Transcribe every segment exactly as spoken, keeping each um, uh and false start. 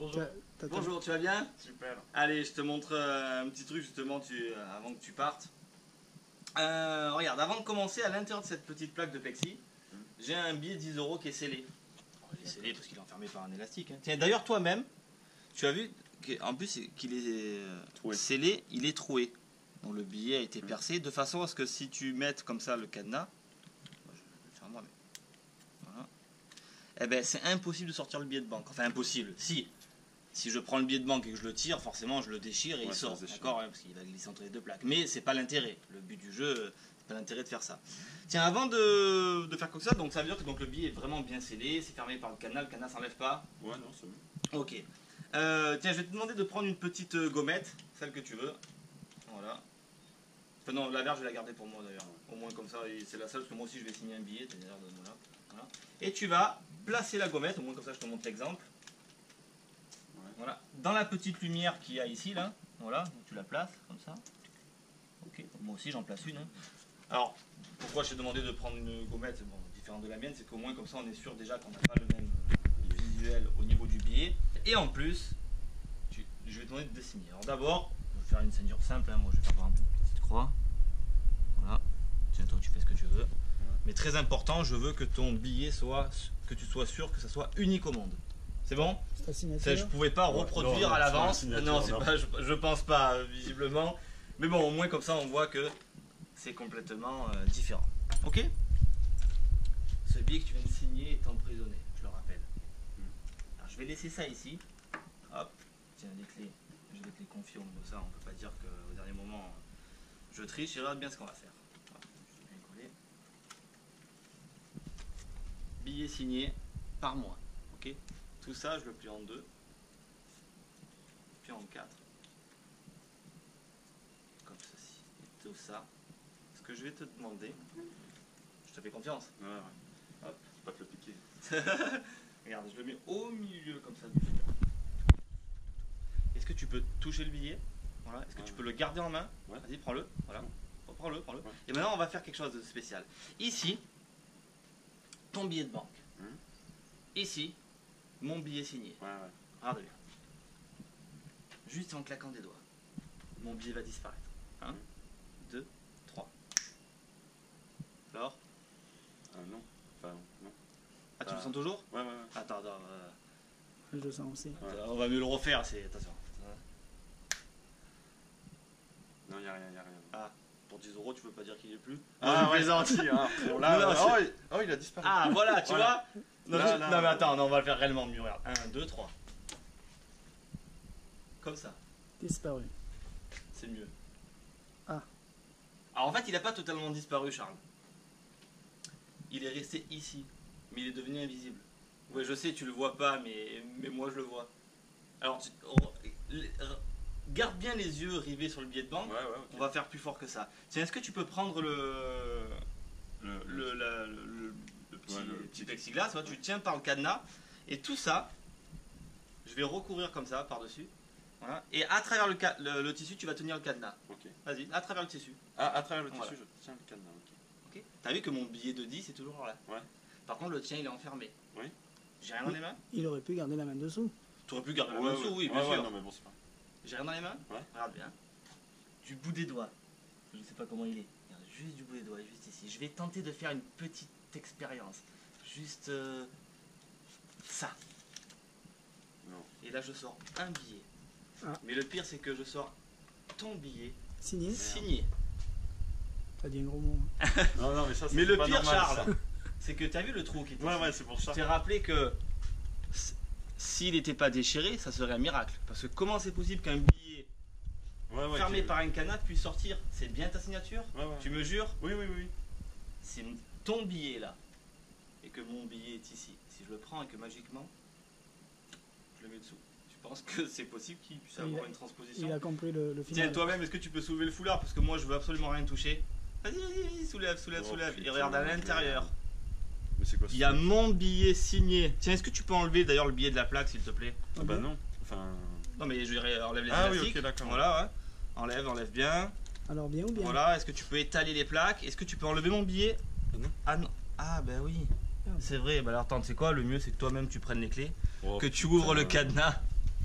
Bonjour. Bonjour, tu vas bien? Super. Allez, je te montre euh, un petit truc justement tu, euh, avant que tu partes. Euh, regarde, avant de commencer, à l'intérieur de cette petite plaque de plexi, mmh. j'ai un billet de dix euros qui est scellé. Oh, il est scellé parce qu'il est enfermé par un élastique. Hein. Tiens, d'ailleurs toi-même, tu as vu qu'en plus qu'il est euh, scellé, il est troué. Donc le billet a été mmh. percé de façon à ce que si tu mettes comme ça le cadenas, je vais le faire moi, mais voilà. Eh ben c'est impossible de sortir le billet de banque. Enfin impossible. Si. Si je prends le billet de banque et que je le tire, forcément je le déchire et ouais, il sort, d'accord, hein, parce qu'il va glisser entre les deux plaques. Mais c'est pas l'intérêt. Le but du jeu, c'est pas l'intérêt de faire ça. Tiens, avant de, de faire comme ça, donc ça veut dire que donc, le billet est vraiment bien scellé, c'est fermé par le cadenas, le cadenas s'enlève pas. Ouais, non, c'est bon. Ok. Euh, tiens, je vais te demander de prendre une petite gommette, celle que tu veux. Voilà. Enfin non, la verre je vais la garder pour moi d'ailleurs. Au moins comme ça, c'est la seule, parce que moi aussi je vais signer un billet. Voilà. Voilà. Et tu vas placer la gommette, au moins comme ça je te montre l'exemple. Voilà, dans la petite lumière qu'il y a ici, là, voilà, donc tu la places comme ça. Ok, moi aussi j'en place une. Hein. Alors, pourquoi je t'ai demandé de prendre une gommette bon, différente de la mienne, c'est qu'au moins comme ça on est sûr déjà qu'on n'a pas le même visuel au niveau du billet. Et en plus, tu, je vais te demander de dessiner. Alors d'abord, je vais faire une ceinture simple, hein. Moi je vais faire par exemple une petite croix. Voilà, tiens toi tu fais ce que tu veux. Mais très important, je veux que ton billet soit, que tu sois sûr que ça soit unique au monde. C'est bon? Ça, je pouvais pas reproduire non, non, à l'avance. Non, c'est pas, je, je pense pas, euh, visiblement. Mais bon, au moins comme ça, on voit que c'est complètement euh, différent. Ok? Ce billet que tu viens de signer est emprisonné, je le rappelle. Alors, je vais laisser ça ici. Hop, tiens, les clés. J'ai les clés confiées au niveau de ça. On peut pas dire qu'au dernier moment, je triche. Et regarde bien ce qu'on va faire. Hop, je vais bien coller. Billet signé par mois. Ok? Tout ça, je le plie en deux, puis en quatre, comme ceci. Et tout ça, ce que je vais te demander, je te fais confiance. Ouais, ouais. Hop, pas te le piquer. Regarde, je le mets au milieu comme ça du billet. Est-ce que tu peux toucher le billet? Voilà. Est-ce que ouais. tu peux le garder en main? Ouais. Vas-y, prends-le. Voilà. Oh, prends-le, prends-le. Ouais. Et maintenant, on va faire quelque chose de spécial. Ici, ton billet de banque. Hum. Ici, mon billet signé. Ouais, ouais. Regarde bien. Juste en claquant des doigts, mon billet va disparaître. un, deux, trois. Alors euh, Non. Enfin, non. Ah, tu euh... le sens toujours? Ouais, ouais, ouais. Attends, attends. Euh... Je le sens aussi. Ouais. On va mieux le refaire, c'est. Attention. Non, il n'y a rien, il n'y a rien. Ah, pour dix euros, tu veux pas dire qu'il est plus? Ah, ouais, gentil. Hein. Bon, là, non, oh, il... oh, il a disparu. Ah, voilà, tu voilà. vois non, là, là, non, mais attends, non, on va le faire réellement mieux. Regarde. un, deux, trois. Comme ça. Disparu. C'est mieux. Ah. Alors en fait, il n'a pas totalement disparu, Charles. Il est resté ici, mais il est devenu invisible. Oui, je sais, tu le vois pas, mais, mais moi je le vois. Alors, tu... garde bien les yeux rivés sur le billet de banque. Ouais, ouais, okay. On va faire plus fort que ça. Tiens, est-ce que tu peux prendre le le, le, la, le, le petit, ouais, le petit plexiglas, ouais, tu tiens par le cadenas, et tout ça, je vais recouvrir comme ça par-dessus. Voilà. Et à travers le, le, le tissu, tu vas tenir le cadenas. Ok. Vas-y, à travers le tissu. Ah, à travers le tissu, voilà. Je tiens le cadenas. Ok. Ok. T'as vu que mon billet de dix est toujours là. Ouais. Par contre, le tien, il est enfermé. Oui. J'ai rien dans les mains. Il aurait pu garder la main dessous. Tu aurais pu garder ouais, la main ouais, dessous, oui, ouais, bien ouais, sûr. Non, mais bon, c'est pas. J'ai rien dans les mains. Ouais. Regarde bien. Du bout des doigts. Je ne sais pas comment il est. Regarde, juste du bout des doigts, juste ici. Je vais tenter de faire une petite expérience. Juste euh, ça. Non. Et là, je sors un billet. Ah. Mais le pire, c'est que je sors ton billet signé. Signé. T'as dit un gros mot. Non, non, mais ça, c'est mais le pas pire, normal, Charles, c'est que t'as vu le trou qui était. Ouais, ouais, c'est pour ça. Je t'ai rappelé que s'il n'était pas déchiré, ça serait un miracle. Parce que comment c'est possible qu'un billet ouais, ouais, fermé par un cadenas puisse sortir? C'est bien ta signature? Ouais, ouais. Tu me jures? Oui, oui, oui. C'est ton billet là. Et que mon billet est ici. Si je le prends et que magiquement, je le mets dessous. Tu penses que c'est possible qu'il puisse avoir il a, une transposition? Il a compris le, le final. Tiens, toi-même, est-ce que tu peux soulever le foulard? Parce que moi, je veux absolument rien toucher. Vas-y, vas-y, vas-y, soulève, soulève, oh, soulève. Putain, et regarde à l'intérieur. Mais c'est quoi ça? Il y a mon billet signé. Tiens, est-ce que tu peux enlever d'ailleurs le billet de la plaque, s'il te plaît? Ah bah non. Enfin... Non, mais je dirais, enlève les ah, élastiques. Oui, ok, d'accord. Voilà, ouais. Enlève, enlève bien. Alors bien ou bien? Voilà, est-ce que tu peux étaler les plaques? Est-ce que tu peux enlever mon billet? Ah non. Ah non. Ah bah oui. C'est vrai. Bah alors attends, tu sais quoi? Le mieux, c'est que toi-même tu prennes les clés, oh, que tu putain, ouvres le ouais. cadenas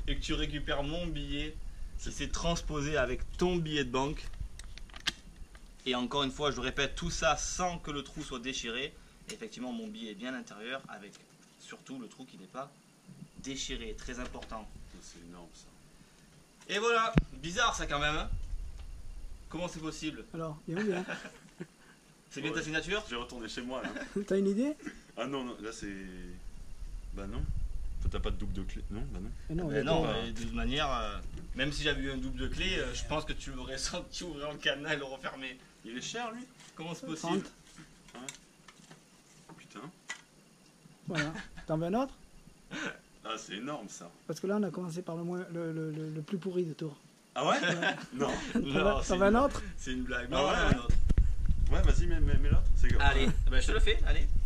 et que tu récupères mon billet, si c'est transposé avec ton billet de banque. Et encore une fois, je le répète, tout ça sans que le trou soit déchiré. Et effectivement, mon billet est bien à l'intérieur, avec surtout le trou qui n'est pas déchiré, très important. C'est énorme ça. Et voilà, bizarre ça quand même. Hein. Comment c'est possible? Alors, bien ou bien? C'est bien Ouais. ta signature? Je vais retourner chez moi là. T'as une idée? Ah non, non, là c'est. Bah non. Toi t'as pas de double de clé. Non, bah non. Mais non, Ben il y a non, pas- mais de toute manière, euh, même si j'avais eu un double de clé, euh, je pense que tu l'aurais senti ouvrir le cadenas et le refermer. Il est cher lui? Comment c'est possible? trente. Putain. Voilà. T'en veux un autre? Ah c'est énorme ça. Parce que là, on a commencé par le, moins, le, le, le, le plus pourri de tour. Ah ouais? Non. T'en veux- Non, t'en c'est veux un une- autre? C'est une blague. Ah Non, ouais, un ouais. autre. Ouais, vas-y, mets, mets, mets l'autre. C'est grave. Allez, ben, je te le fais, allez.